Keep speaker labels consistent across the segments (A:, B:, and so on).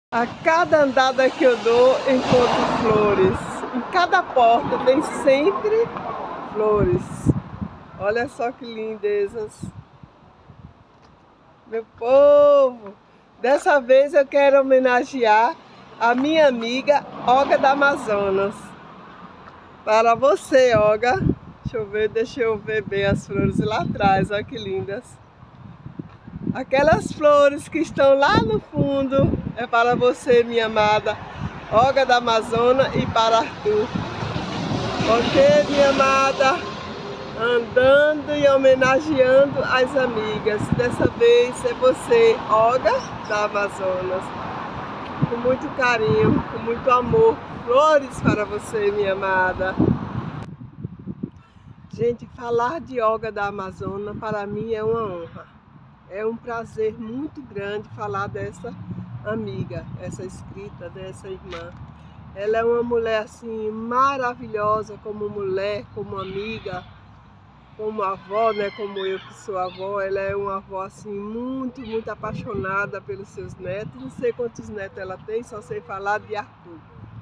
A: A cada andada que eu dou, encontro flores. Em cada porta tem sempre flores. Olha só que lindezas. Meu povo! Dessa vez eu quero homenagear a minha amiga Olga da Amazonas. Para você, Olga. Deixa eu ver bem as flores lá atrás. Olha que lindas. Aquelas flores que estão lá no fundo é para você, minha amada Olga da Amazonas, e para Arthur. Ok, minha amada? Andando e homenageando as amigas. Dessa vez é você, Olga da Amazonas. Com muito carinho, com muito amor. Flores para você, minha amada. Gente, falar de Olga da Amazonas para mim é uma honra. É um prazer muito grande falar dessa amiga, essa escrita, dessa irmã. Ela é uma mulher assim maravilhosa como mulher, como amiga, como avó, né? Como eu que sou avó. Ela é uma avó assim muito apaixonada pelos seus netos. Não sei quantos netos ela tem, só sei falar de Arthur.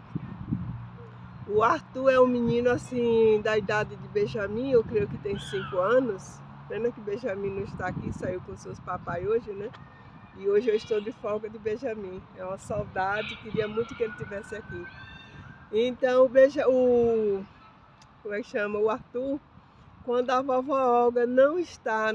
A: O Arthur é um menino assim da idade de Benjamin, eu creio que tem 5 anos. Pena que Benjamin não está aqui, saiu com seus papai hoje, né? E hoje eu estou de folga de Benjamin. É uma saudade, queria muito que ele estivesse aqui. Então, como é que chama? O Arthur, quando a vovó Olga não está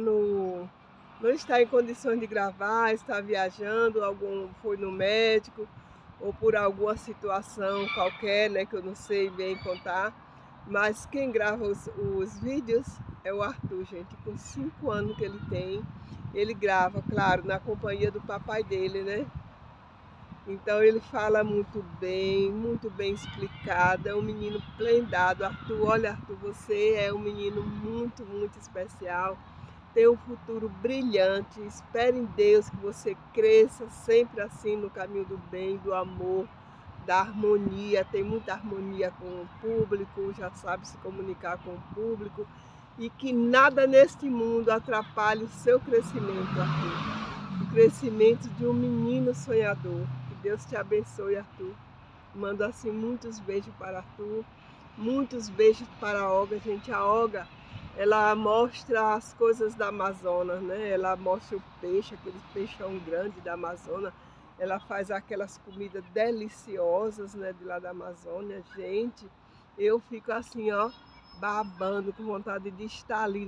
A: em condições de gravar, está viajando, foi no médico, ou por alguma situação qualquer, né, que eu não sei bem contar. Mas quem grava os vídeos é o Arthur, gente. Com 5 anos que ele tem, ele grava, claro, na companhia do papai dele, né? Então ele fala muito bem explicado. É um menino prendado. Arthur, olha, Arthur, você é um menino muito especial. Tem um futuro brilhante. Espere em Deus que você cresça sempre assim no caminho do bem, do amor, da harmonia. Tem muita harmonia com o público, já sabe se comunicar com o público, e que nada neste mundo atrapalhe o seu crescimento, Arthur. O crescimento de um menino sonhador. Que Deus te abençoe, Arthur. Mando assim muitos beijos para Arthur, muitos beijos para a Olga, gente. A Olga, ela mostra as coisas da Amazonas, né? Ela mostra o peixe, aquele peixão grande da Amazonas. Ela faz aquelas comidas deliciosas, né, de lá da Amazônia. Gente, eu fico assim, ó, babando, com vontade de estar ali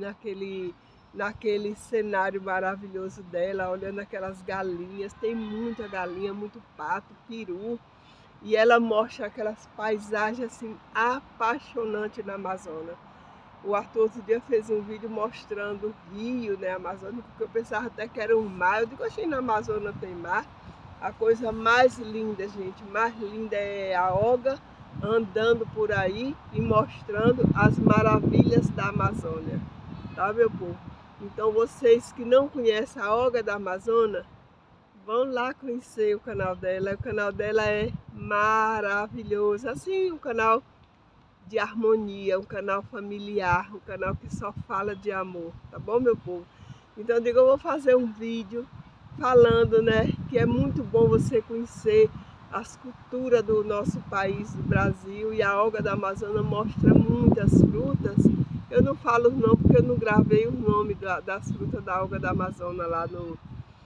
A: naquele cenário maravilhoso dela, olhando aquelas galinhas. Tem muita galinha, muito pato, peru. E ela mostra aquelas paisagens assim apaixonantes na Amazônia. O Arthur outro dia fez um vídeo mostrando o rio, né, Amazônia, porque eu pensava até que era um mar. Eu digo, achei na Amazônia tem mar. A coisa mais linda, gente, mais linda é a Olga andando por aí e mostrando as maravilhas da Amazônia, tá, meu povo? Então vocês que não conhecem a Olga da Amazônia, vão lá conhecer o canal dela. O canal dela é maravilhoso, assim, um canal de harmonia, um canal familiar, um canal que só fala de amor, tá bom, meu povo? Então eu digo, eu vou fazer um vídeo falando, né, que é muito bom você conhecer as culturas do nosso país, do Brasil, e a Olga da Amazônia mostra muitas frutas. Eu não falo não porque eu não gravei o nome das frutas da Olga da Amazônia lá no...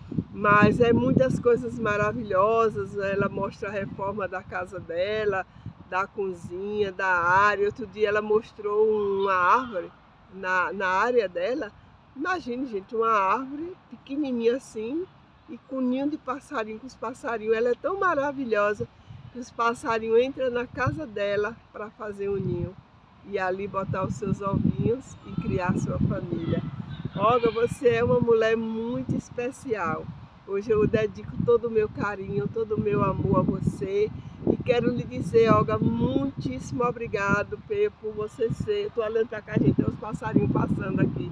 A: Mas é muitas coisas maravilhosas. Ela mostra a reforma da casa dela, da cozinha, da área. Outro dia ela mostrou uma árvore na área dela. Imagine, gente, uma árvore pequenininha assim e com ninho de passarinho, com os passarinhos. Ela é tão maravilhosa que os passarinhos entram na casa dela para fazer um ninho e ali botar os seus ovinhos e criar sua família. Olga, você é uma mulher muito especial. Hoje eu dedico todo o meu carinho, todo o meu amor a você. E quero lhe dizer, Olga, muitíssimo obrigado por você ser... Estou olhando para cá, gente, tem uns passarinhos passando aqui.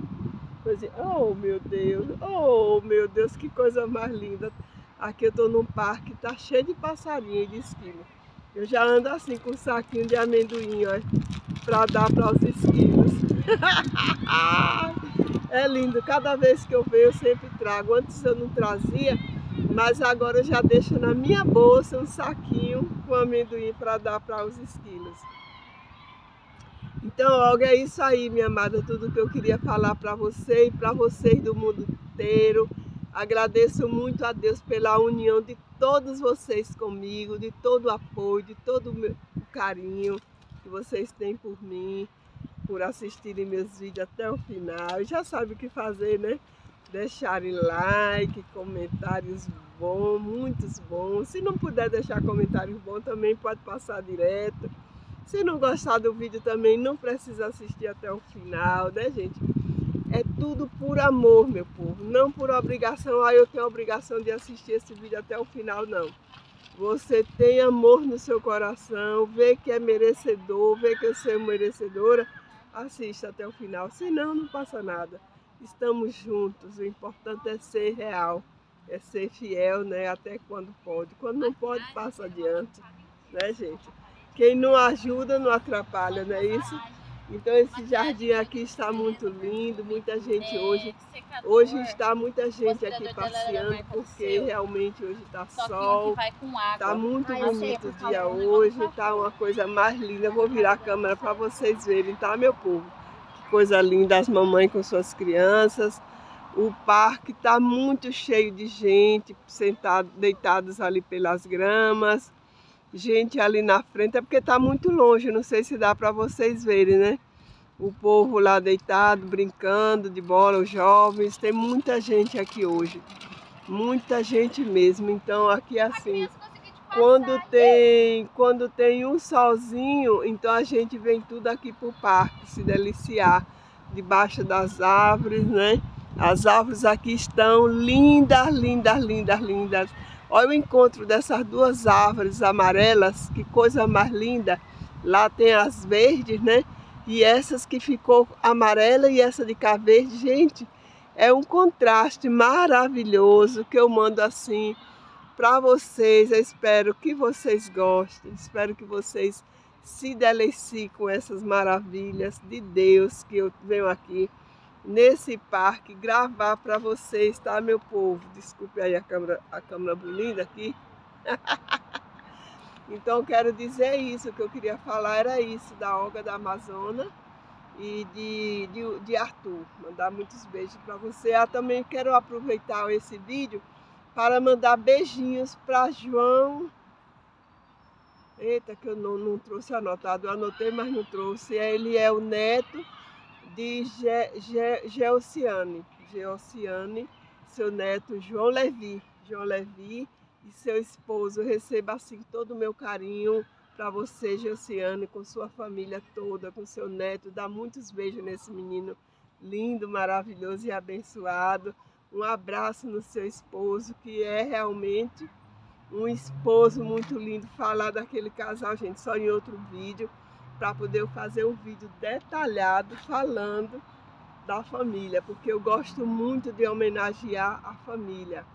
A: Oh meu Deus, que coisa mais linda. Aqui eu estou num parque, tá cheio de passarinho e de esquilo. Eu já ando assim com um saquinho de amendoim, ó, para dar para os esquilos. É lindo, cada vez que eu venho eu sempre trago. Antes eu não trazia, Mas agora eu já deixo na minha bolsa um saquinho com amendoim para dar para os esquilos. Então, Olga, é isso aí, minha amada, tudo que eu queria falar para você e para vocês do mundo inteiro. Agradeço muito a Deus pela união de todos vocês comigo, de todo o apoio, de todo o carinho que vocês têm por mim, por assistirem meus vídeos até o final. Já sabe o que fazer, né? Deixarem like, comentários bons, muitos bons. Se não puder deixar comentários bons, também pode passar direto. Se não gostar do vídeo também, não precisa assistir até o final, né, gente? É tudo por amor, meu povo. Não por obrigação. Eu tenho a obrigação de assistir esse vídeo até o final, não. Você tem amor no seu coração, vê que é merecedor, vê que eu sou merecedora, assista até o final. Senão, não passa nada. Estamos juntos. O importante é ser real, é ser fiel, né? Até quando pode. Quando não pode, passa adiante, né, gente? Quem não ajuda, não atrapalha, não é isso? Então esse jardim aqui está muito lindo, muita gente hoje está muita gente aqui passeando, porque realmente hoje está sol, está muito bonito o dia hoje, está uma coisa mais linda. Eu vou virar a câmera para vocês verem, tá, meu povo? Que coisa linda, as mamães com suas crianças. O parque está muito cheio de gente, deitados ali pelas gramas. Gente ali na frente, é porque está muito longe, não sei se dá para vocês verem, né? O povo lá deitado, brincando de bola, os jovens, tem muita gente aqui hoje, muita gente mesmo. Então aqui assim, quando tem um solzinho, então a gente vem tudo aqui pro parque, se deliciar, debaixo das árvores, né? As árvores aqui estão lindas, lindas, lindas, lindas. Olha o encontro dessas duas árvores amarelas, que coisa mais linda. Lá tem as verdes, né? E essas que ficou amarela e essa de cá verde, gente, é um contraste maravilhoso que eu mando assim para vocês. Eu espero que vocês gostem, espero que vocês se deleciem com essas maravilhas de Deus que eu venho aqui nesse parque gravar para vocês, tá, meu povo? Desculpe aí a câmera bonita aqui. Então quero dizer isso, o que eu queria falar era isso, da Olga da Amazônia e de Arthur. Mandar muitos beijos para você. Também quero aproveitar esse vídeo para mandar beijinhos para João. Eita, que eu não trouxe anotado, eu anotei, mas não trouxe. Ele é o neto de Geociane, seu neto João Levi e seu esposo. Receba assim todo o meu carinho para você, Geociane, com sua família toda, com seu neto. Dá muitos beijos nesse menino lindo, maravilhoso e abençoado. Um abraço no seu esposo, que é realmente um esposo muito lindo. Falar daquele casal, gente, só em outro vídeo, para poder fazer um vídeo detalhado falando da família, porque eu gosto muito de homenagear a família.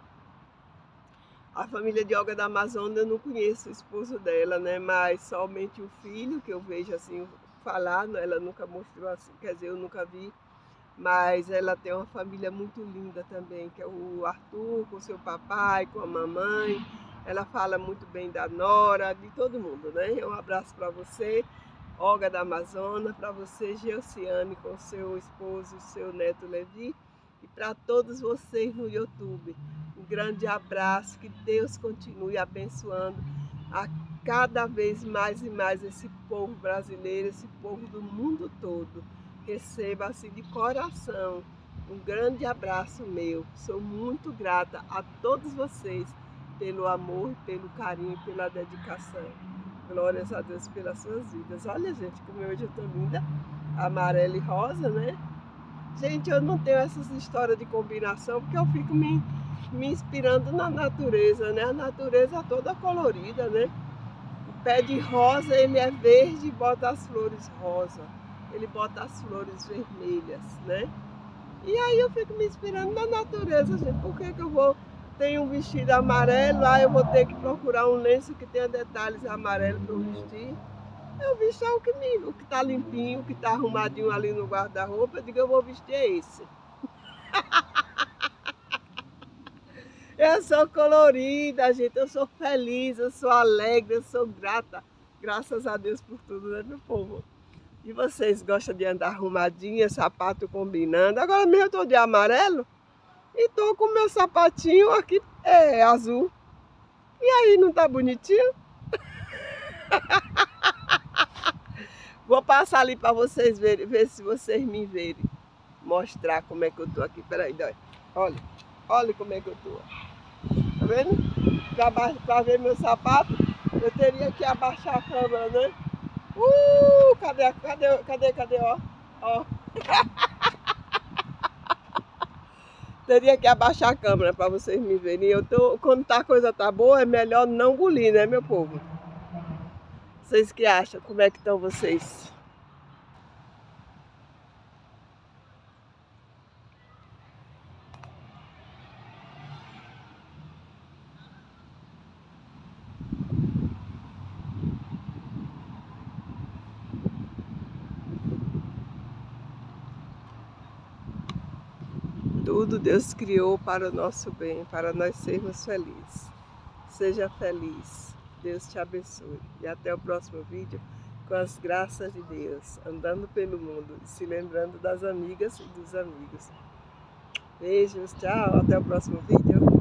A: A família de Olga da Amazônia, eu não conheço o esposo dela, né? Mas somente o filho, que eu vejo assim falar, né? Ela nunca mostrou assim, quer dizer, eu nunca vi. Mas ela tem uma família muito linda também, que é o Arthur, com seu papai, com a mamãe. Ela fala muito bem da nora, de todo mundo, né? Um abraço para você, Olga da Amazônia, para você, Geociane, com seu esposo e seu neto Levi, e para todos vocês no YouTube. Um grande abraço, que Deus continue abençoando a cada vez mais e mais esse povo brasileiro, esse povo do mundo todo. Receba assim de coração um grande abraço meu. Sou muito grata a todos vocês pelo amor, pelo carinho, pela dedicação. Glórias a Deus pelas suas vidas. Olha, gente, como hoje eu estou linda, amarela e rosa, né? Gente, eu não tenho essas histórias de combinação, porque eu fico me inspirando na natureza, né? A natureza toda colorida, né? O pé de rosa, ele é verde e bota as flores rosa. Ele bota as flores vermelhas, né? E aí eu fico me inspirando na natureza, gente. Por que eu vou... Tenho um vestido amarelo, lá eu vou ter que procurar um lenço que tenha detalhes amarelos para eu vestir. Eu visto o que tá limpinho, o que tá arrumadinho ali no guarda-roupa. Eu digo, eu vou vestir esse. Eu sou colorida, gente, eu sou feliz, eu sou alegre, eu sou grata. Graças a Deus por tudo, né, meu povo? E vocês gostam de andar arrumadinha, sapato combinando? Agora mesmo eu tô de amarelo e tô com meu sapatinho aqui azul. E aí, não tá bonitinho? Vou passar ali para vocês verem, ver se vocês me verem. Mostrar como é que eu tô aqui. Peraí, olha. Olha como é que eu tô. Tá vendo? Para ver meu sapato, eu teria que abaixar a câmera, né? Cadê, ó. Teria que abaixar a câmera para vocês me verem. Quando a coisa tá boa, é melhor não engolir, né, meu povo? Vocês que acham? Como é que estão vocês? Tudo Deus criou para o nosso bem, para nós sermos felizes. Seja feliz. Deus te abençoe. E até o próximo vídeo, com as graças de Deus, andando pelo mundo e se lembrando das amigas e dos amigos. Beijos, tchau, até o próximo vídeo.